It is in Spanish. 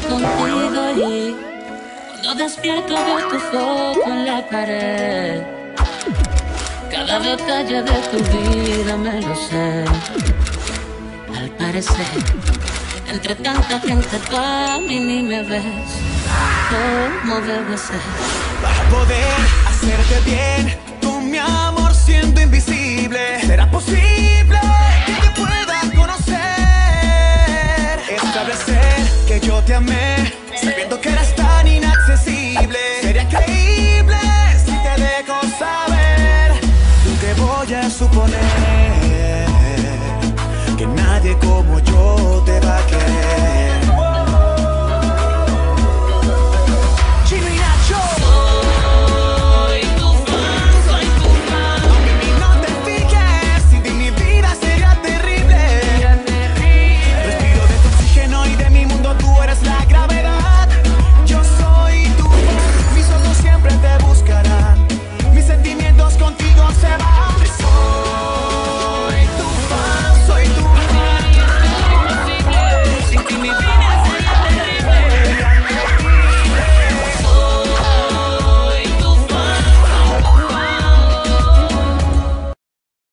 contigo y cuando despierto veo tu foto en la pared. Cada detalle de tu vida me lo sé. Al parecer, entre tanta gente tú a mí ni me ves como debe ser. Para poder hacerte bien, tú mi amor siendo invisible, ¿será posible que te pueda conocer? Establecer que yo te amé, sabiendo que eras tan inaccesible. Sería creíble si te dejo saber lo que voy a suponer.